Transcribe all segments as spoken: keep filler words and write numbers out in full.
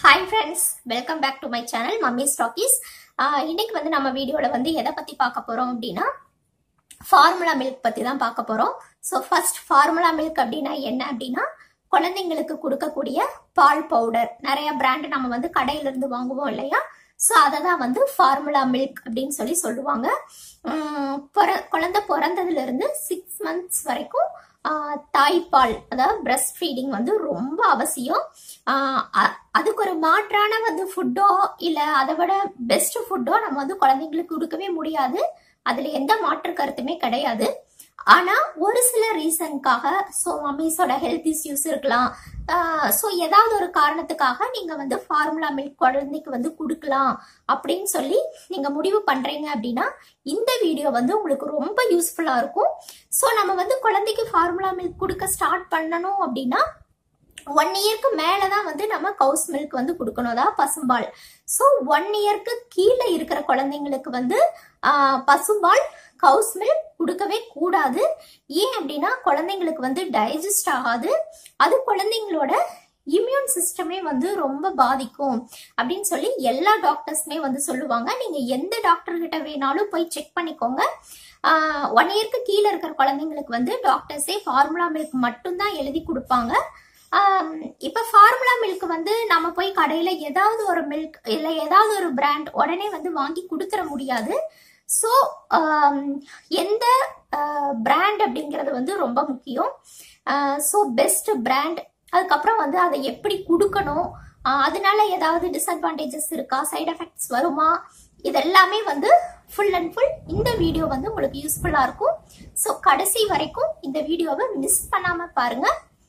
Hi friends, welcome back to my channel Mummy's Talkies. இன்னைக்கு வந்து நம்ம வீடியோல வந்து எதை பத்தி பார்க்க போறோம் அப்படினா ஃபார்முலா மில்க் பத்தி தான் பார்க்க போறோம். சோ ஃபர்ஸ்ட் ஃபார்முலா மில்க் அப்படினா என்ன அப்படினா குழந்தைகளுக்கு கொடுக்கக்கூடிய பால் பவுடர். நிறைய பிராண்ட் நம்ம வந்து கடையில இருந்து வாங்குவோம் இல்லையா? சோ அத தான் வந்து ஃபார்முலா மில்க் அப்படினு சொல்லி சொல்லுவாங்க. குழந்தை பிறந்ததுல இருந்து six months வரைக்கும் தாய்ப்பால் அதாவது பிரஸ்ட் ஃபீடிங் வந்து ரொம்ப அவசியம். அதுக்கு ஒரு மாற்றான வந்து ஃபுட்டோ இல்ல அதை விட பெஸ்ட் ஃபுட்டோ நம்ம வந்து குழந்தைங்களுக்கு கொடுக்கவே முடியாது. அதுல எந்த மாற்று கருத்துமே கிடையாது. ஆனா ஒரு சில ரீசனுக்காக சோ மம்மிஸோட ஹெல்த் இஷ்யூஸ் இருக்கலாம். சோ ஏதாவது ஒரு காரணத்துக்காக நீங்க வந்து ஃபார்முலா மில்க் குழந்தைக்கு வந்து கொடுக்கலாம் அப்படின்னு சொல்லி நீங்க முடிவு பண்றீங்க அப்படின்னா இந்த வீடியோ வந்து உங்களுக்கு ரொம்ப யூஸ்ஃபுல்லா இருக்கும். சோ நம்ம வந்து குழந்தைக்கு ஃபார்முலா மில்க் கொடுக்க ஸ்டார்ட் பண்ணணும் அப்படின்னா ஒன் இயர்க்கு மேலதான் வந்து நம்ம கவுஸ் மில்க் வந்து கொடுக்கணும், அதாவது பசும்பால். சோ ஒன் இயர்க்கு கீழே இருக்கிற குழந்தைங்களுக்கு வந்து ஆஹ் பசும்பால் கவுஸ் மில்க் கொடுக்கவே கூடாது. ஏன் அப்படின்னா குழந்தைங்களுக்கு வந்து டைஜஸ்ட் ஆகாது. அது குழந்தைங்களோட இம்யூன் சிஸ்டமே வந்து ரொம்ப பாதிக்கும் அப்படின்னு சொல்லி எல்லா டாக்டர்ஸ்மே வந்து சொல்லுவாங்க. நீங்க எந்த டாக்டர் கிட்ட வேணாலும் போய் செக் பண்ணிக்கோங்க. ஆஹ் ஒன் இயர்க்கு கீழே இருக்கிற குழந்தைங்களுக்கு வந்து டாக்டர்ஸே ஃபார்முலா மில்க் மட்டும்தான் எழுதி கொடுப்பாங்க. இப்ப ஃபார்முலா மில்க் வந்து நம்ம போய் கடையில ஏதாவது ஒரு மில்க் இல்ல ஏதாவது ஒரு பிராண்ட் உடனே வந்து வாங்கி கொடுத்துட முடியாது. ஸோ எந்த பிராண்ட் அப்படிங்கிறது வந்து ரொம்ப முக்கியம். ஸோ பெஸ்ட் பிராண்ட், அதுக்கப்புறம் வந்து அதை எப்படி கொடுக்கணும், அதனால ஏதாவது டிஸ்அட்வான்டேஜஸ் இருக்கா, சைட் எஃபெக்ட்ஸ் வருமா, இதெல்லாமே வந்து ஃபுல் அண்ட் ஃபுல் இந்த வீடியோ வந்து உங்களுக்கு யூஸ்ஃபுல்லா இருக்கும். ஸோ கடைசி வரைக்கும் இந்த வீடியோவை மிஸ் பண்ணாம பாருங்க.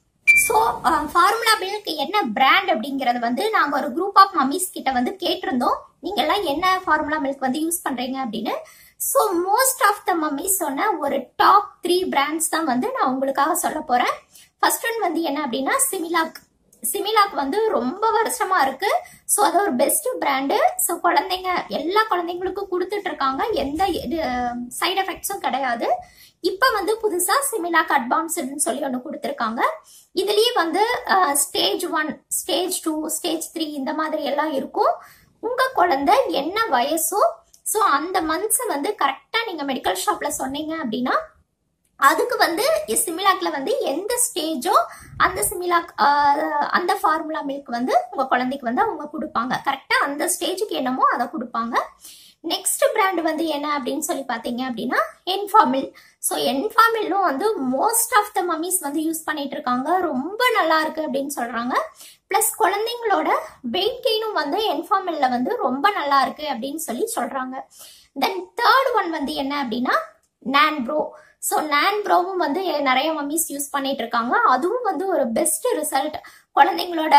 ஸோ ஃபார்முலா மில்க் என்ன பிராண்ட் அப்படிங்கறது வந்து நாங்க ஒரு குரூப் ஆஃப் மம்மிஸ் கிட்ட வந்து கேட்டிருந்தோம், நீங்க எல்லாம் என்ன ஃபார்முலா மில்க் வந்து யூஸ் பண்றீங்க அப்படின்னு. So most of the mummies சொன்ன ஒரு டாப் த்ரீ பிராண்ட்ஸ் தான் வந்து நான் உங்களுக்காக சொல்ல போறேன். ஃபர்ஸ்ட் ஒன் வந்து என்ன அப்படின்னா சிமிலாக். சிமிலாக் வந்து ரொம்ப வருஷமா இருக்கு. ஸோ அது ஒரு பெஸ்ட் பிராண்டு. ஸோ குழந்தைங்க எல்லா குழந்தைங்களுக்கும் கொடுத்துட்டு இருக்காங்க, எந்த சைட் எஃபெக்ட்ஸும் கிடையாது. இப்ப வந்து புதுசா சிமிலாக் அட்வான்ஸ்டுன்னு சொல்லி ஒண்ணு கொடுத்துருக்காங்க. இதுலயே வந்து stage one, stage two, stage three இந்த மாதிரி எல்லாம் இருக்கும். உங்க குழந்தை என்ன வயசோ சோ அந்த மந்த்ஸ் வந்து கரெக்டா நீங்க மெடிக்கல் ஷாப்ல சொன்னீங்க அப்படின்னா அதுக்கு வந்து சிமிலாக்ல வந்து எந்த ஸ்டேஜோ அந்த சிமிலாக் அந்த ஃபார்முலா மில்க் வந்து உங்க குழந்தைக்கு வந்து அவங்க கொடுப்பாங்க. கரெக்டா அந்த ஸ்டேஜுக்கு என்னமோ அதை கொடுப்பாங்க. நெக்ஸ்ட் பிராண்ட் வந்து என்ன அப்படின்னு சொல்லி பாத்தீங்க அப்படின்னா என்ஃபாமில். ஸோ என்ஃபாமிலும் வந்து மோஸ்ட் ஆஃப் த மம்மிஸ் வந்து யூஸ் பண்ணிட்டு இருக்காங்க, ரொம்ப நல்லா இருக்கு அப்படின்னு சொல்றாங்க. பிளஸ் குழந்தைங்களோட வெயிட் கெயினும் வந்து என்ஃபாமில்ல வந்து ரொம்ப நல்லா இருக்கு அப்படின்னு சொல்லி சொல்றாங்க. தென் தேர்ட் ஒன் வந்து என்ன அப்படின்னா நான்ப்ரோ. ஸோ நான்ப்ரோவும் வந்து நிறைய மம்மிஸ் யூஸ் பண்ணிட்டு இருக்காங்க. அதுவும் வந்து ஒரு பெஸ்ட் ரிசல்ட். குழந்தைங்களோட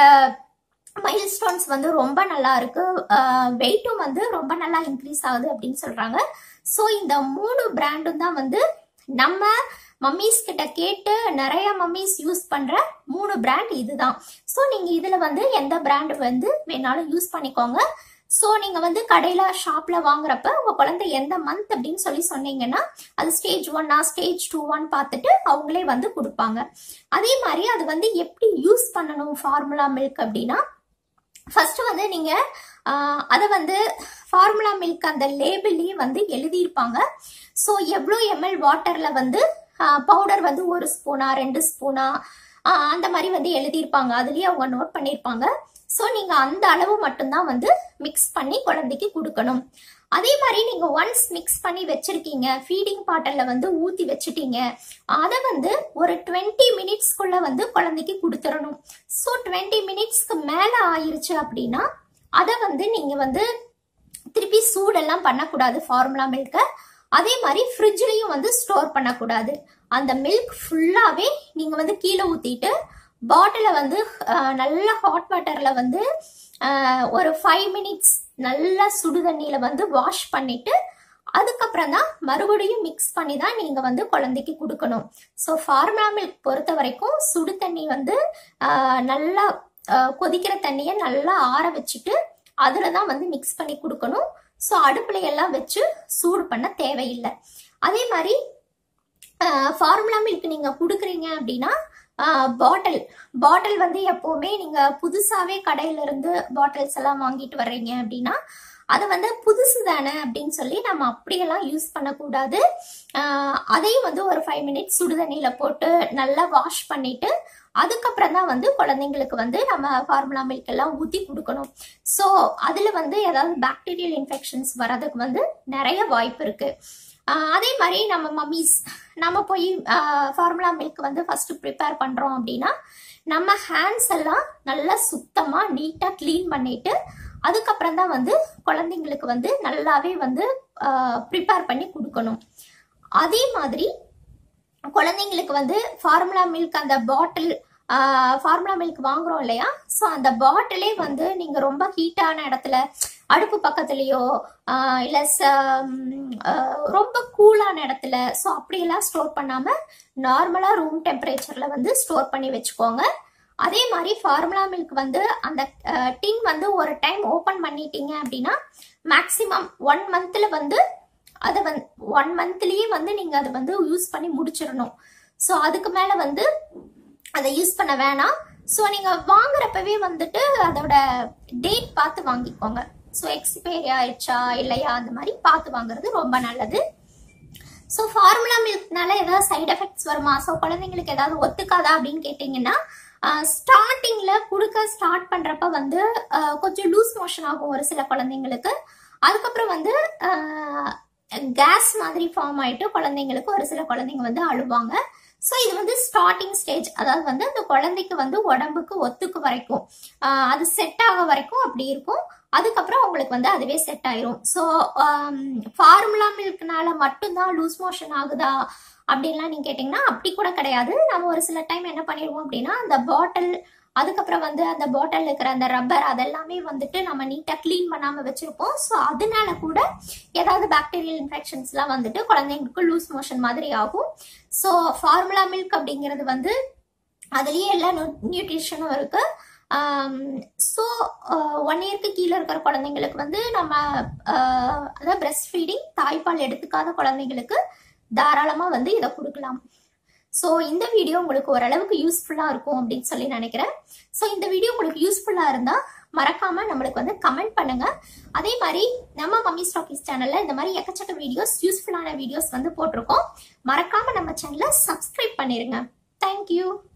மைல் ஸ்டோன்ஸ் வந்து ரொம்ப நல்லா இருக்கு, வெயிட்டும் வந்து ரொம்ப நல்லா இன்க்ரீஸ் ஆகுது அப்படின்னு சொல்றாங்க. ஸோ இந்த மூணு பிராண்டும் தான் வந்து நம்ம மம்மிஸ் கிட்ட கேட்டு நிறைய மம்மிஸ் யூஸ் பண்ற மூணு பிராண்ட் இதுதான். ஸோ நீங்க இதுல வந்து எந்த பிராண்ட் வந்து வேணாலும் யூஸ் பண்ணிக்கோங்க. ஸோ நீங்க வந்து கடையில ஷாப்ல வாங்குறப்ப உங்க குழந்தை எந்த மந்த் அப்படின்னு சொல்லி சொன்னீங்கன்னா அது ஸ்டேஜ் ஒன்னா ஸ்டேஜ் டூ ஒன் பார்த்துட்டு அவங்களே வந்து கொடுப்பாங்க. அதே மாதிரி அது வந்து எப்படி யூஸ் பண்ணணும் ஃபார்முலா மில்க் அப்படின்னா ஃபர்ஸ்ட் வந்து நீங்க அதை வந்து ஃபார்முலா மில்க் அந்த லேபிள்லயே வந்து எழுதியிருப்பாங்க. ஸோ எவ்வளோ எம்எல் வாட்டர்ல வந்து பவுடர் வந்து ஒரு ஸ்பூனா ரெண்டு ஸ்பூனா அந்த மாதிரி வந்து எழுதியிருப்பாங்க, அதுலயே அவங்க நோட் பண்ணியிருப்பாங்க. ஸோ நீங்க அந்த அளவு மட்டும்தான் வந்து மிக்ஸ் பண்ணி குழந்தைக்கு கொடுக்கணும். அதே மாதிரி நீங்க ஒன்ஸ் மிக்ஸ் பண்ணி வச்சிருக்கீங்க, ஃபீடிங் பாட்டில்ல வந்து ஊத்தி வச்சுட்டீங்க, அதை வந்து ஒரு டுவெண்ட்டி மினிட்ஸ்க்குள்ள வந்து குழந்தைக்கு கொடுத்துடணும். ஸோ டுவெண்ட்டி மினிட்ஸ்க்கு மேல ஆயிருச்சு அப்படின்னா அதை வந்து நீங்க வந்து திருப்பி சூடெல்லாம் பண்ணக்கூடாது ஃபார்முலா மில்க. அதே மாதிரி ஃப்ரிட்ஜ்லயும் வந்து ஸ்டோர் பண்ணக்கூடாது. அந்த மில்க் ஃபுல்லாவே நீங்க வந்து கீழே ஊத்திட்டு பாட்டில வந்து நல்ல ஹாட் வாட்டர்ல வந்து ஒரு ஃபைவ் மினிட்ஸ் நல்லா சுடு தண்ணியில வந்து வாஷ் பண்ணிட்டு அதுக்கப்புறம் தான் மறுபடியும் மிக்ஸ் பண்ணி தான் நீங்க வந்து குழந்தைக்கு கொடுக்கணும். ஸோ ஃபார்முலா மில்க் பொறுத்த வரைக்கும் சுடு தண்ணி வந்து நல்லா கொதிக்கிற தண்ணிய நல்லா ஆற வச்சுட்டு அதுலதான் வந்து மிக்ஸ் பண்ணி கொடுக்கணும். ஸோ அடுப்புல எல்லாம் வச்சு சூடு பண்ண தேவையில்லை. அதே மாதிரி ஃபார்முலா மில்க் நீங்க கொடுக்குறீங்க அப்படின்னா பாட்டில் பாட்டில் வந்து எப்பவுமே நீங்க புதுசாவே கடையில இருந்து பாட்டில்ஸ் எல்லாம் வாங்கிட்டு வர்றீங்க அப்படின்னா அது வந்து புதுசு தானே அப்படின்னு சொல்லி நம்ம அப்படியெல்லாம் யூஸ் பண்ணக்கூடாது. அதையும் வந்து ஒரு ஃபைவ் மினிட்ஸ் சுடுதண்ணியில போட்டு நல்லா வாஷ் பண்ணிட்டு அதுக்கப்புறம் தான் வந்து குழந்தைங்களுக்கு வந்து நம்ம ஃபார்முலா மில்க் எல்லாம் ஊற்றி கொடுக்கணும். ஸோ அதுல வந்து ஏதாவது பாக்டீரியல் இன்ஃபெக்ஷன்ஸ் வர்றதுக்கு வந்து நிறைய வாய்ப்பு இருக்கு. அதே மாதிரி நம்ம மம்மிஸ் நம்ம போய் ஃபார்முலா மில்க் வந்து ஃபர்ஸ்ட் ப்ரிப்பேர் பண்றோம் அப்படின்னா நம்ம ஹேண்ட்ஸ் எல்லாம் நல்லா சுத்தமா நீட்டா கிளீன் பண்ணிட்டு அதுக்கப்புறம் தான் வந்து குழந்தைங்களுக்கு வந்து நல்லாவே வந்து ப்ரிப்பேர் பண்ணி கொடுக்கணும். அதே மாதிரி குழந்தைங்களுக்கு வந்து ஃபார்முலா மில்க் அந்த பாட்டில் ஃபார்முலா மில்க் வாங்குறோம் இல்லையா, ஸோ அந்த பாட்டிலே வந்து நீங்க ரொம்ப ஹீட்டான இடத்துல அடுப்பு பக்கத்துலயோ இல்ல ரொம்ப கூலான இடத்துல ஸோ அப்படியெல்லாம் ஸ்டோர் பண்ணாம நார்மலா ரூம் டெம்பரேச்சர்ல வந்து ஸ்டோர் பண்ணி வச்சுக்கோங்க. அதே மாதிரி ஃபார்முலா மில்க் வந்து அந்த டின் வந்து ஒரு டைம் ஓபன் பண்ணிட்டீங்க அப்படின்னா மேக்சிமம் ஒன் மந்த்ல வந்து அதை வந்து ஒன் மந்த்லயே வந்து நீங்க அதை வந்து யூஸ் பண்ணி முடிச்சிடணும். ஸோ அதுக்கு மேல வந்து அதை யூஸ் பண்ண வேணாம். ஸோ நீங்க வாங்குறப்பவே வந்துட்டு அதோட டேட் பார்த்து வாங்கிக்கோங்க. ஸோ எக்ஸ்பைரி ஆயிடுச்சா இல்லையா அந்த மாதிரி பார்த்து வாங்குறது ரொம்ப நல்லது. ஸோ ஃபார்முலா மில்க்னால ஏதாவது சைட் எஃபெக்ட்ஸ் வருமா, ஸோ குழந்தைங்களுக்கு ஏதாவது ஒத்துக்காதா அப்படின்னு கேட்டீங்கன்னா ஸ்டார்டிங்ல கொடுக்க ஸ்டார்ட் பண்றப்ப வந்து கொஞ்சம் லூஸ் மோஷன் ஆகும் ஒரு சில குழந்தைங்களுக்கு. அதுக்கப்புறம் வந்து கேஸ் மாதிரி ஃபார்ம் ஆயிட்டு குழந்தைங்களுக்கு ஒரு சில குழந்தைங்க வந்து அழுவாங்க. ஸோ இது வந்து ஸ்டார்டிங் ஸ்டேஜ், அதாவது வந்து அந்த குழந்தைக்கு வந்து உடம்புக்கு ஒத்துக்கு வரைக்கும் அது செட் ஆக வரைக்கும் அப்படி இருக்கும். அதுக்கப்புறம் உங்களுக்கு வந்து அதுவே செட் ஆயிரும். ஸோ ஃபார்முலா மில்க்னால மட்டும்தான் லூஸ் மோஷன் ஆகுதா அப்படின்லாம் நீங்க கேட்டீங்கன்னா அப்படி கூட கிடையாது. நம்ம ஒரு சில டைம் என்ன பண்ணிடுவோம் அப்படின்னா அந்த பாட்டில் அதுக்கப்புறம் வந்து அந்த பாட்டில் இருக்கிற அந்த ரப்பர் அதெல்லாமே வந்துட்டு நம்ம நீட்டா கிளீன் பண்ணாம வச்சிருப்போம். ஸோ அதனால கூட ஏதாவது பாக்டீரியல் இன்ஃபெக்ஷன்ஸ் எல்லாம் வந்துட்டு குழந்தைங்களுக்கு லூஸ் மோஷன் மாதிரி ஆகும். ஸோ ஃபார்முலா மில்க் அப்படிங்கிறது வந்து அதுலயே எல்லா நியூட்ரிஷனும் இருக்கு. ஸோ ஒன் இயர்க்கு கீழே இருக்கிற குழந்தைங்களுக்கு வந்து நம்ம அதாவது பிரெஸ்ட் ஃபீடிங் தாய்ப்பால் எடுத்துக்காத குழந்தைங்களுக்கு தாராளமா வந்து இதை கொடுக்கலாம். ஸோ இந்த வீடியோ உங்களுக்கு ஓரளவுக்கு யூஸ்ஃபுல்லா இருக்கும் அப்படின்னு சொல்லி நினைக்கிறேன். ஸோ இந்த வீடியோ உங்களுக்கு யூஸ்ஃபுல்லா இருந்தா மறக்காம நம்மளுக்கு வந்து கமெண்ட் பண்ணுங்க. அதே மாதிரி நம்ம மம்மி ஸ்டாக்கீஸ் சேனல்ல இந்த மாதிரி எக்கச்சக்க வீடியோஸ் யூஸ்ஃபுல்லான வீடியோஸ் வந்து போட்டிருக்கோம். மறக்காம நம்ம சேனலை சப்ஸ்கிரைப் பண்ணிருங்க. தேங்க்யூ.